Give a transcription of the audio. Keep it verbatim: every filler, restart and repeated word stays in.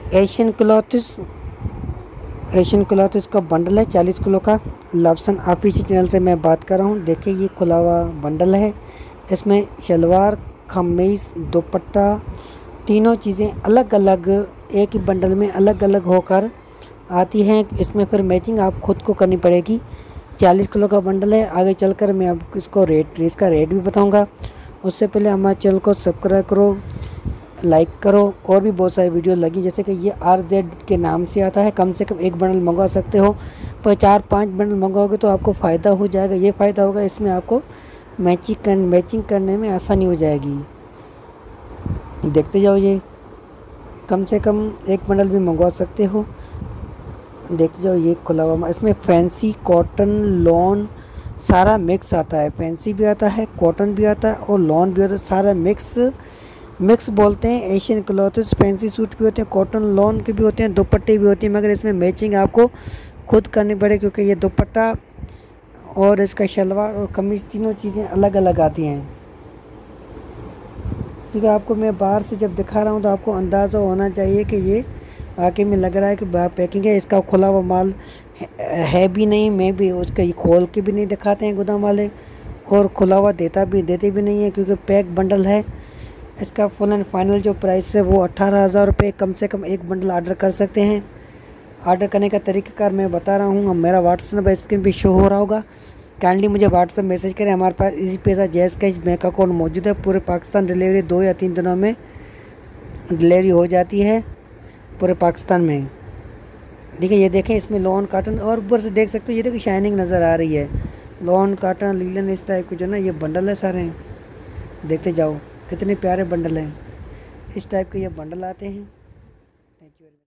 Asian clothes Asian clothes का bundle है चालीस किलो का। लवसन ऑफिशियल चैनल से मैं बात कर रहा हूँ। देखिए ये खुला हुआ बंडल है। इसमें शलवार, खमीज, दुपट्टा, तीनों चीज़ें अलग अलग एक ही बंडल में अलग अलग होकर आती हैं। इसमें फिर मैचिंग आप खुद को करनी पड़ेगी। चालीस किलो का बंडल है। आगे चलकर मैं आपको इसको रेट इसका रेट भी बताऊंगा। उससे पहले हमारे चैनल को सब्सक्राइब करो, लाइक करो। और भी बहुत सारी वीडियो लगी, जैसे कि ये आर जेड के नाम से आता है। कम से कम एक बंडल मंगवा सकते हो, पर चार पांच बंडल मंगवाओगे तो आपको फ़ायदा हो जाएगा। ये फ़ायदा होगा, इसमें आपको मैचिंग कर मैचिंग करने में आसानी हो जाएगी। देखते जाओ, ये कम से कम एक बंडल भी मंगवा सकते हो। देखते जाओ, ये खुला हुआ। इसमें फैंसी, कॉटन, लॉन सारा मिक्स आता है। फैंसी भी आता है, कॉटन भी आता है और लॉन भी आता है। सारा मिक्स मिक्स बोलते हैं। एशियन क्लॉथ्स फैंसी सूट भी होते हैं, कॉटन लॉन के भी होते हैं, दुपट्टे भी होते हैं। मगर इसमें मैचिंग आपको खुद करनी पड़े, क्योंकि ये दुपट्टा और इसका शलवार और कमीज तीनों चीज़ें अलग अलग आती हैं। ठीक है, आपको मैं बाहर से जब दिखा रहा हूँ तो आपको अंदाज़ा होना चाहिए कि ये आके में लग रहा है कि बाहर पैकिंग है। इसका खुला हुआ माल है, है भी नहीं। मैं भी उसका ये खोल के भी नहीं दिखाते हैं गोदाम वाले, और खुला हुआ देता भी देते भी नहीं है, क्योंकि पैक बंडल है। इसका फुल एंड फाइनल जो प्राइस है वो अट्ठारह हज़ार रुपये। कम से कम एक बंडल ऑर्डर कर सकते हैं। ऑर्डर करने का तरीक़ाकार मैं बता रहा हूँ। मेरा व्हाट्सएप नंबर स्क्रीन पे शो हो रहा होगा। काइंडली मुझे व्हाट्सएप मैसेज करें। हमारे पास Easypaisa, JazzCash bank account मौजूद है। पूरे पाकिस्तान डिलीवरी दो या तीन दिनों में डिलीवरी हो जाती है पूरे पाकिस्तान में। देखिए, ये देखें, इसमें लॉन काटन और ऊपर से देख सकते हो, ये देखिए शाइनिंग नज़र आ रही है। लॉन काटन, लीलन, इस टाइप के जो ना ये बंडल है सारे। देखते जाओ कितने प्यारे बंडल हैं। इस टाइप के ये बंडल आते हैं। Thank you.